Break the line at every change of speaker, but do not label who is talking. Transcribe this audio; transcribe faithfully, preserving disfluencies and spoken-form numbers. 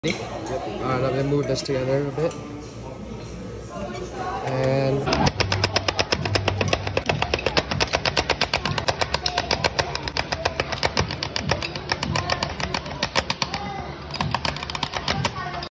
Alright, I'm going to move this together a bit. And